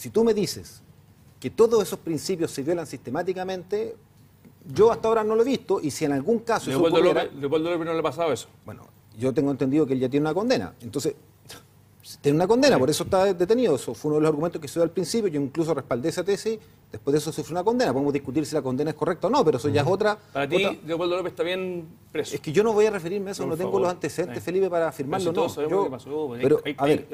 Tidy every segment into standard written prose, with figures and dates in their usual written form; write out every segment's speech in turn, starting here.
si tú me dices que todos esos principios se violan sistemáticamente, yo hasta ahora no lo he visto, y si en algún caso Leopoldo López no le ha pasado eso. Bueno, yo tengo entendido que él ya tiene una condena. Entonces, tiene una condena, por eso está detenido. Eso fue uno de los argumentos que se dio al principio. Yo incluso respaldé esa tesis. Después de eso sufrió una condena. Podemos discutir si la condena es correcta o no, pero eso ya es otra. Para ti, Leopoldo López está bien preso. Es que yo no voy a referirme a eso, no tengo los antecedentes, Felipe, para afirmarlo. Todos sabemos qué pasó. Pero, a ver,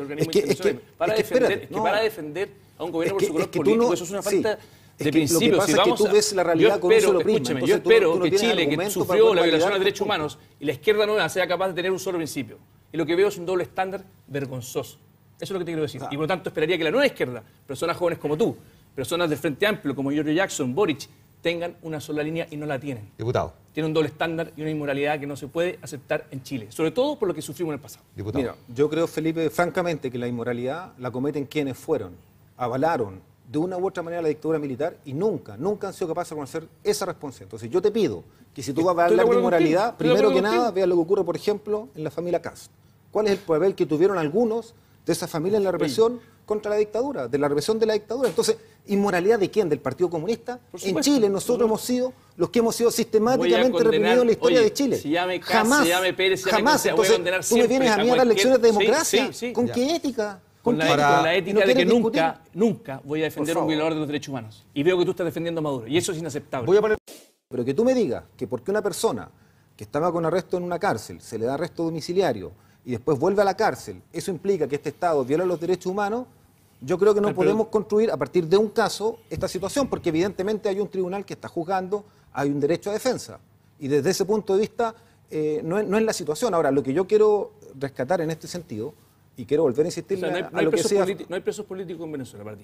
para defender a un gobierno por su color político, eso es una falta de principios. Lo que pasa es que tú ves la realidad con un solo prisma. Escúchame, yo espero que Chile, que sufrió la violación de derechos humanos, y la izquierda nueva sea capaz de tener un solo principio. Y lo que veo es un doble estándar vergonzoso. Eso es lo que te quiero decir. Y por lo tanto esperaría que la nueva izquierda, personas jóvenes como tú, personas del Frente Amplio como Giorgio Jackson, Boric, tengan una sola línea y no la tienen. Diputado. Tienen un doble estándar y una inmoralidad que no se puede aceptar en Chile, sobre todo por lo que sufrimos en el pasado. Diputado. Mira, yo creo, Felipe, francamente, que la inmoralidad la cometen quienes fueron, avalaron de una u otra manera la dictadura militar y nunca han sido capaces de reconocer esa responsabilidad. Entonces yo te pido que si tú vas a hablar de inmoralidad, primero que nada, veas lo que ocurre, por ejemplo, en la familia Kast. ¿Cuál es el papel que tuvieron algunos de esa familia en la represión contra la dictadura, de la represión de la dictadura? Entonces, ¿inmoralidad de quién? ¿Del Partido Comunista? En Chile nosotros hemos sido los que hemos sido sistemáticamente reprimidos en la historia de Chile. Jamás. Entonces, tú me vienes a mí a dar lecciones de democracia. ¿Con qué ética? Con la ética de que nunca voy a defender un violador de los derechos humanos. Y veo que tú estás defendiendo a Maduro. Y eso es inaceptable. Pero que tú me digas que porque una persona que estaba con arresto en una cárcel se le da arresto domiciliario y después vuelve a la cárcel, eso implica que este Estado viola los derechos humanos, yo creo que no podemos construir a partir de un caso esta situación, porque evidentemente hay un tribunal que está juzgando, hay un derecho a defensa. Y desde ese punto de vista no es la situación. Ahora, lo que yo quiero rescatar en este sentido, y quiero volver a insistir a lo que sea... No hay presos políticos en Venezuela para ti.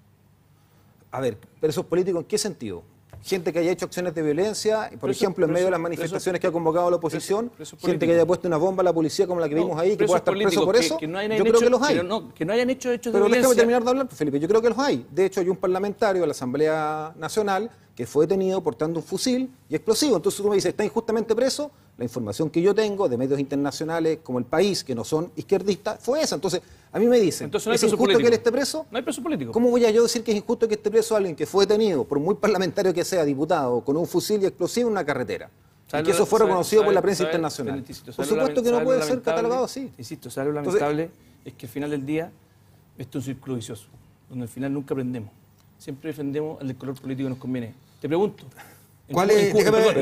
A ver, ¿presos políticos en qué sentido? Gente que haya hecho acciones de violencia, por ejemplo, en medio de las manifestaciones que ha convocado la oposición, gente que haya puesto una bomba a la policía como la que vimos ahí, que pueda estar preso por eso, yo creo que los hay. Que no hayan hecho hechos de violencia. Pero déjame terminar de hablar, Felipe, yo creo que los hay. De hecho, hay un parlamentario de la Asamblea Nacional que fue detenido portando un fusil y explosivo. Entonces tú me dices, ¿está injustamente preso? La información que yo tengo de medios internacionales como El País, que no son izquierdistas, fue esa. Entonces, a mí me dicen, entonces, ¿no hay ¿es injusto que él esté preso? No hay preso político. ¿Cómo voy a yo decir que es injusto que esté preso alguien que fue detenido, por muy parlamentario que sea, diputado, con un fusil y explosivo en una carretera? Y que eso fue reconocido por la prensa internacional. Por supuesto que no puede ser catalogado así. Insisto, lo lamentable es que al final del día esto es un círculo vicioso, donde al final nunca aprendemos. Siempre defendemos el color político que nos conviene. Te pregunto. ¿Cuál es?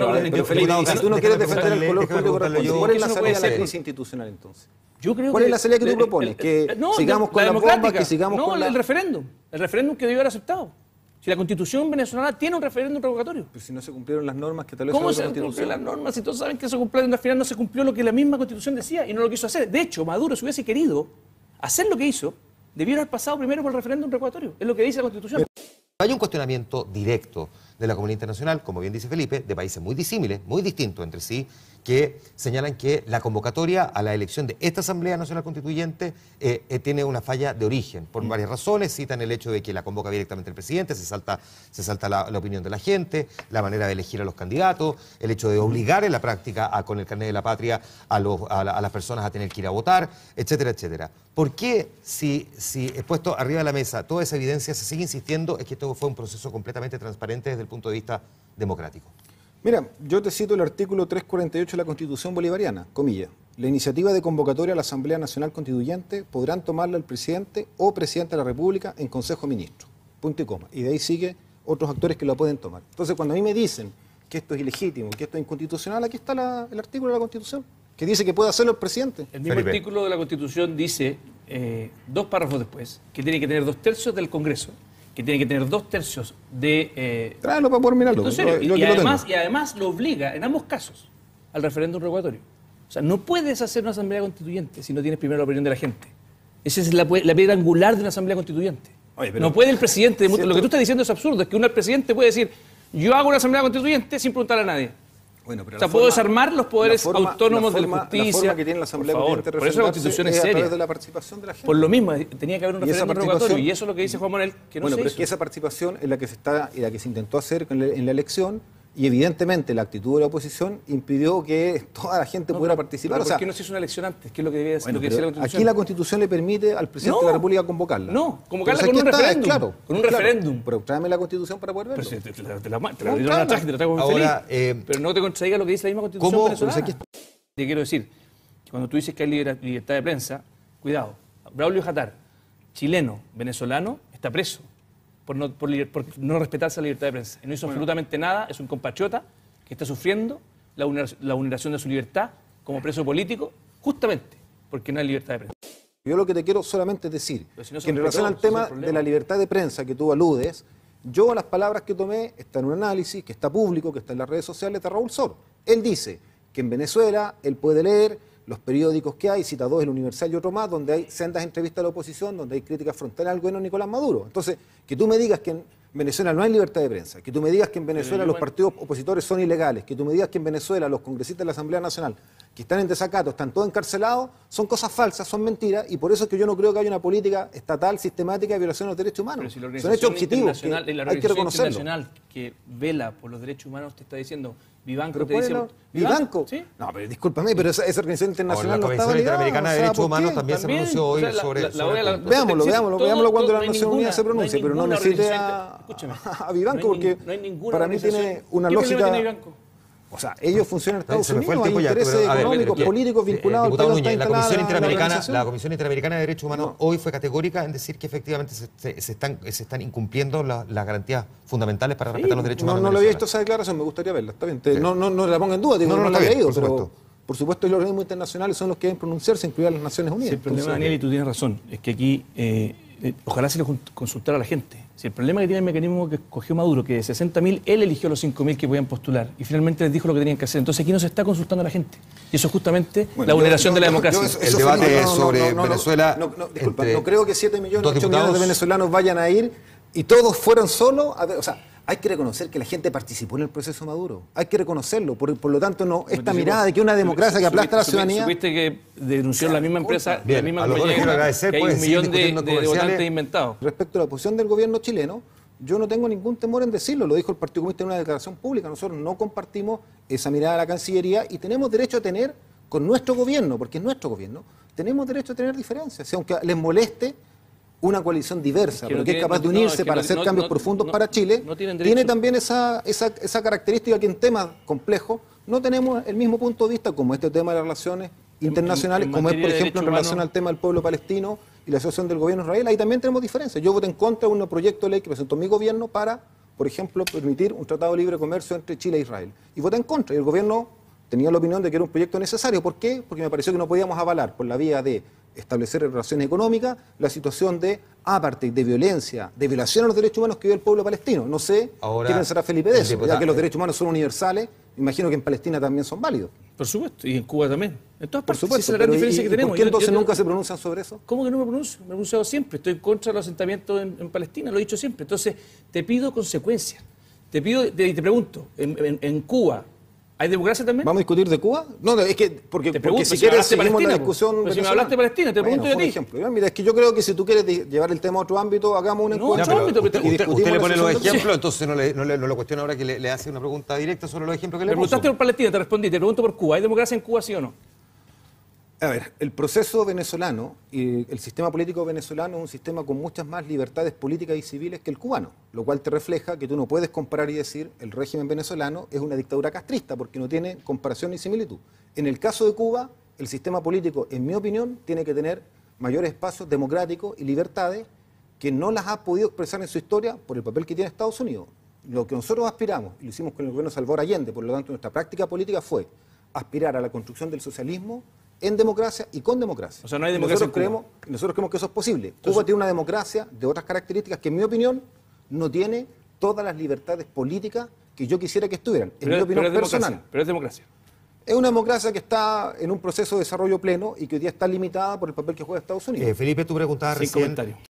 Si tú no quieres defender el color político, ¿cuál es la salida de la crisis institucional entonces? ¿Cuál es la salida que tú propones? ¿Que sigamos con la bombas, que sigamos con la...? El referéndum. El referéndum que debió haber aceptado. Si la Constitución venezolana tiene un referéndum revocatorio. Pero si no se cumplieron las normas que establece la Constitución. ¿Cómo se cumplieron las normas? Si todos saben que se cumplieron, al final no se cumplió lo que la misma Constitución decía y no lo quiso hacer. De hecho, Maduro, si hubiese querido hacer lo que hizo, debiera haber pasado primero por el referéndum revocatorio. Es lo que dice la Constitución. Hay un cuestionamiento directo de la comunidad internacional, como bien dice Felipe, de países muy disímiles, muy distintos entre sí, que señalan que la convocatoria a la elección de esta Asamblea Nacional Constituyente tiene una falla de origen, por varias razones. Citan el hecho de que la convoca directamente el presidente, se salta la opinión de la gente, la manera de elegir a los candidatos, el hecho de obligar en la práctica con el carnet de la patria a las personas a tener que ir a votar, etcétera, etcétera. ¿Por qué, si puesto arriba de la mesa toda esa evidencia, se sigue insistiendo en que esto fue un proceso completamente transparente desde el punto de vista democrático? Mira, yo te cito el artículo 348 de la Constitución Bolivariana, comillas. La iniciativa de convocatoria a la Asamblea Nacional Constituyente podrán tomarla el presidente o presidente de la República en Consejo de Ministros. Punto y coma. Y de ahí sigue otros actores que lo pueden tomar. Entonces, cuando a mí me dicen que esto es ilegítimo, que esto es inconstitucional, aquí está el artículo de la Constitución, que dice que puede hacerlo el presidente. El mismo artículo de la Constitución dice, dos párrafos después, que tiene que tener 2/3 del Congreso, que tiene que tener 2/3 de... Tráelo para poder mirarlo. Y además lo obliga, en ambos casos, al referéndum revocatorio. O sea, no puedes hacer una asamblea constituyente si no tienes primero la opinión de la gente. Esa es la piedra angular de una asamblea constituyente. Oye, no puede el presidente... Lo que tú estás diciendo es absurdo, es que el presidente puede decir, yo hago una asamblea constituyente sin preguntar a nadie. Bueno, pero puedo desarmar los poderes autónomos de la justicia. La forma que tiene la Asamblea Constituyente por eso la Constitución es seria. A través de la participación de la gente. Por lo mismo, tenía que haber un referéndum revocatorio. Y eso es lo que dice Juan Manuel, que no se hizo. Pero es que esa participación es la que se intentó hacer en la elección, Y evidentemente la actitud de la oposición impidió que toda la gente pudiera participar. ¿Por qué no se hizo una elección antes? ¿Qué es lo que debía decir la Constitución? Aquí la Constitución le permite al presidente de la República convocarla. No, convocarla con un referéndum. Claro, con un referéndum. Pero tráeme la Constitución para poder verlo. Pero si te la dieron a traje, te la traigo muy Ahora, feliz. Pero no te contradiga lo que dice la misma Constitución venezolana. Te quiero decir que cuando tú dices que hay libertad de prensa, cuidado. Braulio Jatar, chileno, venezolano, está preso por no respetar esa libertad de prensa. Y no hizo absolutamente nada, es un compatriota que está sufriendo la vulneración de su libertad como preso político, justamente porque no hay libertad de prensa. Yo lo que te quiero solamente decir, que en relación al tema de la libertad de prensa que tú aludes, yo las palabras que tomé están en un análisis que está público, que está en las redes sociales de Raúl Sor. Él dice que en Venezuela él puede leer los periódicos que hay, cita dos, El Universal y otro más, donde hay sendas entrevistas a la oposición, donde hay críticas frontales al gobierno de Nicolás Maduro. Entonces, que tú me digas que en Venezuela no hay libertad de prensa, que tú me digas que en Venezuela los partidos opositores son ilegales, que tú me digas que en Venezuela los congresistas de la Asamblea Nacional que están en desacato, están todos encarcelados, son cosas falsas, son mentiras, y por eso es que yo no creo que haya una política estatal sistemática de violación de los derechos humanos. Si son hechos objetivos que hay que reconocerlo. Internacional que vela por los derechos humanos te está diciendo, Vivanco te ¿Pero dice... ¿Vivanco? ¿Sí? No, pero discúlpame, pero esa organización internacional la no está Comisión validada. Interamericana de Derechos Humanos también se pronunció hoy sobre Veámoslo cuando la Nación Unida se pronuncie, pero no necesite a Vivanco, porque para mí tiene una lógica... O sea, ellos funcionan en Estados Unidos, hay intereses económicos, políticos vinculados al Diputado país donde Núñez, está instalada la Comisión Interamericana de Derechos Humanos hoy fue categórica en decir que efectivamente se están incumpliendo las garantías fundamentales para respetar los derechos humanos. No lo había visto esa declaración, me gustaría verla, está bien. No la pongo en duda, digo, no la había leído, pero por supuesto los organismos internacionales son los que deben pronunciarse, incluidas las Naciones Unidas. Sí, el problema, Daniel, y tú tienes razón, es que aquí ojalá se lo consultara a la gente. Si el problema que tiene el mecanismo que escogió Maduro, que de 60.000, él eligió los 5.000 que podían postular y finalmente les dijo lo que tenían que hacer. Entonces aquí no se está consultando a la gente. Y eso es justamente la vulneración de la democracia. El debate sobre Venezuela... Disculpa, no creo que 7 millones, 8 millones de venezolanos vayan a ir y todos fueron solos a ver, o sea, hay que reconocer que la gente participó en el proceso Maduro. Hay que reconocerlo. Por lo tanto, no esta mirada de que una democracia que aplasta a la ciudadanía... ¿Supiste que denunció la misma empresa, bien, la misma compañía, que hay 1 millón de votantes inventados? Respecto a la posición del gobierno chileno, yo no tengo ningún temor en decirlo. Lo dijo el Partido Comunista en una declaración pública. Nosotros no compartimos esa mirada de la Cancillería y tenemos derecho a tener con nuestro gobierno, porque es nuestro gobierno, tenemos derecho a tener diferencias. Si aunque les moleste una coalición diversa, pero que es capaz de unirse para hacer cambios profundos para Chile, tiene también esa característica que en temas complejos no tenemos el mismo punto de vista como este tema de las relaciones internacionales, como es, por ejemplo, en relación al tema del pueblo palestino y la asociación del gobierno de Israel. Ahí también tenemos diferencias. Yo voté en contra de un proyecto de ley que presentó mi gobierno para, por ejemplo, permitir un tratado de libre comercio entre Chile e Israel. Y voté en contra. Y el gobierno tenía la opinión de que era un proyecto necesario. ¿Por qué? Porque me pareció que no podíamos avalar por la vía de establecer relaciones económicas la situación de apartheid, de violencia, de violación a los derechos humanos que vive el pueblo palestino. No sé qué pensará Felipe de eso, ya que los derechos humanos son universales, imagino que en Palestina también son válidos. Por supuesto, y en Cuba también. En todas partes, por supuesto, esa es la gran diferencia que tenemos. ¿Por qué entonces nunca se pronuncian sobre eso? ¿Cómo que no me pronuncio? Me he pronunciado siempre. Estoy en contra de los asentamientos en Palestina, lo he dicho siempre. Entonces, te pido consecuencias. Te pregunto, en Cuba, ¿hay democracia también? ¿Vamos a discutir de Cuba? No, es que porque si quieres seguimos la discusión. Pero si me hablaste de Palestina, te pregunto yo a ti. Ejemplo. Mira, es que yo creo que si tú quieres llevar el tema a otro ámbito, hagamos un encuentro. Usted le pone los ejemplos, entonces no lo cuestiona ahora que le hace una pregunta directa sobre los ejemplos que le puso. Me preguntaste por Palestina, te respondí. Te pregunto por Cuba. ¿Hay democracia en Cuba, sí o no? A ver, el proceso venezolano y el sistema político venezolano es un sistema con muchas más libertades políticas y civiles que el cubano, lo cual te refleja que tú no puedes comparar y decir el régimen venezolano es una dictadura castrista porque no tiene comparación ni similitud. En el caso de Cuba, el sistema político, en mi opinión, tiene que tener mayores espacios democráticos y libertades que no las ha podido expresar en su historia por el papel que tiene Estados Unidos. Lo que nosotros aspiramos, y lo hicimos con el gobierno de Salvador Allende, por lo tanto nuestra práctica política fue aspirar a la construcción del socialismo en democracia y con democracia. O sea, no hay democracia nosotros creemos que eso es posible. Entonces, Cuba tiene una democracia de otras características que, en mi opinión, no tiene todas las libertades políticas que yo quisiera que estuvieran. En mi opinión personal. Pero es democracia. Es una democracia que está en un proceso de desarrollo pleno y que hoy día está limitada por el papel que juega Estados Unidos. Felipe, tú preguntabas recién